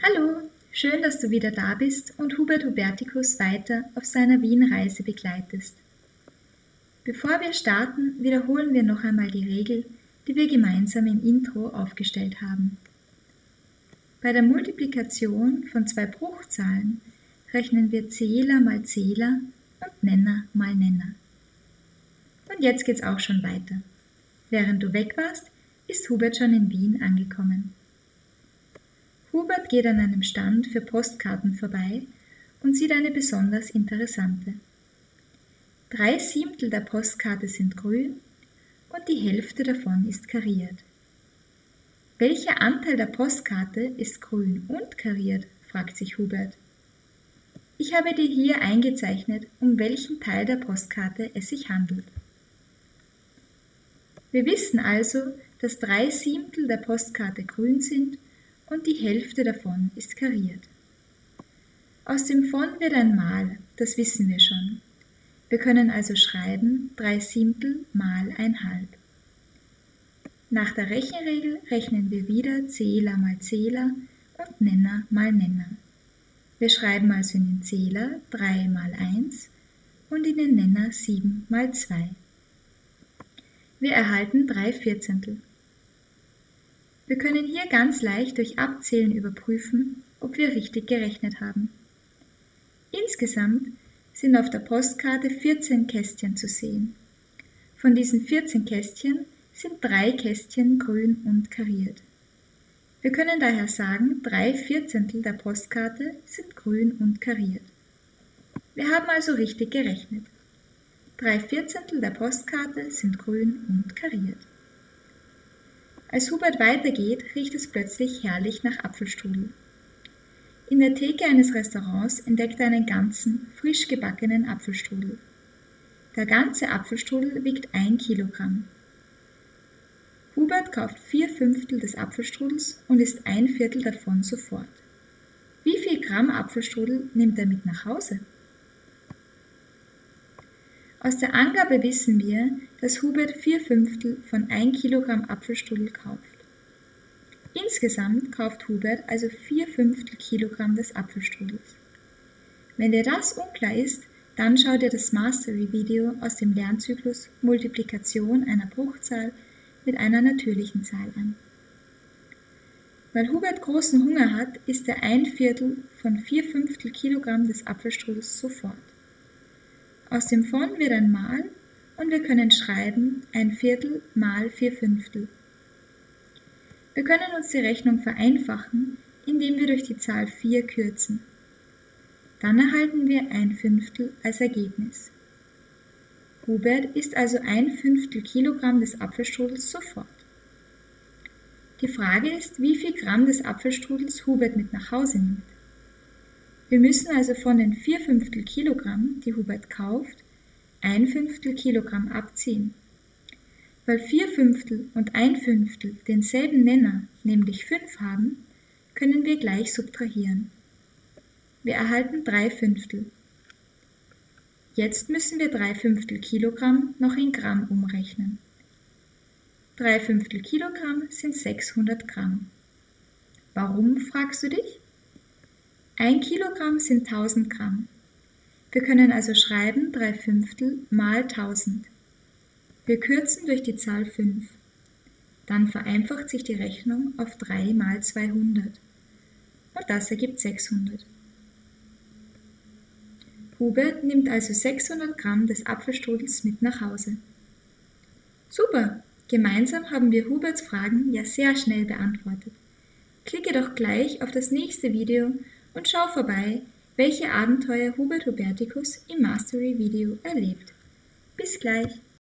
Hallo, schön, dass du wieder da bist und Hubert Huberticus weiter auf seiner Wien-Reise begleitest. Bevor wir starten, wiederholen wir noch einmal die Regel, die wir gemeinsam im Intro aufgestellt haben. Bei der Multiplikation von zwei Bruchzahlen rechnen wir Zähler mal Zähler und Nenner mal Nenner. Und jetzt geht's auch schon weiter. Während du weg warst, ist Hubert schon in Wien angekommen. Hubert geht an einem Stand für Postkarten vorbei und sieht eine besonders interessante. 3/7 der Postkarte sind grün und die Hälfte davon ist kariert. Welcher Anteil der Postkarte ist grün und kariert, fragt sich Hubert. Ich habe dir hier eingezeichnet, um welchen Teil der Postkarte es sich handelt. Wir wissen also, dass 3/7 der Postkarte grün sind und die Hälfte davon ist kariert. Aus dem von wird ein Mal, das wissen wir schon. Wir können also schreiben 3/7 mal 1/2. Nach der Rechenregel rechnen wir wieder Zähler mal Zähler und Nenner mal Nenner. Wir schreiben also in den Zähler 3 mal 1 und in den Nenner 7 mal 2. Wir erhalten 3/14. Wir können hier ganz leicht durch Abzählen überprüfen, ob wir richtig gerechnet haben. Insgesamt sind auf der Postkarte 14 Kästchen zu sehen. Von diesen 14 Kästchen sind 3 Kästchen grün und kariert. Wir können daher sagen, 3/14 der Postkarte sind grün und kariert. Wir haben also richtig gerechnet. 3/14 der Postkarte sind grün und kariert. Als Hubert weitergeht, riecht es plötzlich herrlich nach Apfelstrudel. In der Theke eines Restaurants entdeckt er einen ganzen, frisch gebackenen Apfelstrudel. Der ganze Apfelstrudel wiegt 1 Kilogramm. Hubert kauft 4/5 des Apfelstrudels und isst 1/4 davon sofort. Wie viel Gramm Apfelstrudel nimmt er mit nach Hause? Aus der Angabe wissen wir, dass Hubert 4/5 von 1 Kilogramm Apfelstrudel kauft. Insgesamt kauft Hubert also 4/5 Kilogramm des Apfelstrudels. Wenn dir das unklar ist, dann schau dir das Mastery-Video aus dem Lernzyklus Multiplikation einer Bruchzahl mit einer natürlichen Zahl an. Weil Hubert großen Hunger hat, isst er 1/4 von 4/5 Kilogramm des Apfelstrudels sofort. Aus dem von wird ein Mal und wir können schreiben 1/4 mal 4/5. Wir können uns die Rechnung vereinfachen, indem wir durch die Zahl 4 kürzen. Dann erhalten wir 1/5 als Ergebnis. Hubert isst also 1/5 Kilogramm des Apfelstrudels sofort. Die Frage ist, wie viel Gramm des Apfelstrudels Hubert mit nach Hause nimmt. Wir müssen also von den 4/5 Kilogramm, die Hubert kauft, 1/5 Kilogramm abziehen. Weil 4/5 und 1/5 denselben Nenner, nämlich 5 haben, können wir gleich subtrahieren. Wir erhalten 3/5. Jetzt müssen wir 3/5 Kilogramm noch in Gramm umrechnen. 3/5 Kilogramm sind 600 Gramm. Warum, fragst du dich? 1 Kilogramm sind 1000 Gramm. Wir können also schreiben 3/5 mal 1000. Wir kürzen durch die Zahl 5. Dann vereinfacht sich die Rechnung auf 3 mal 200. Und das ergibt 600. Hubert nimmt also 600 Gramm des Apfelstrudels mit nach Hause. Super! Gemeinsam haben wir Huberts Fragen ja sehr schnell beantwortet. Klicke doch gleich auf das nächste Video und schau vorbei, welche Abenteuer Hubert Huberticus im Mastery-Video erlebt. Bis gleich!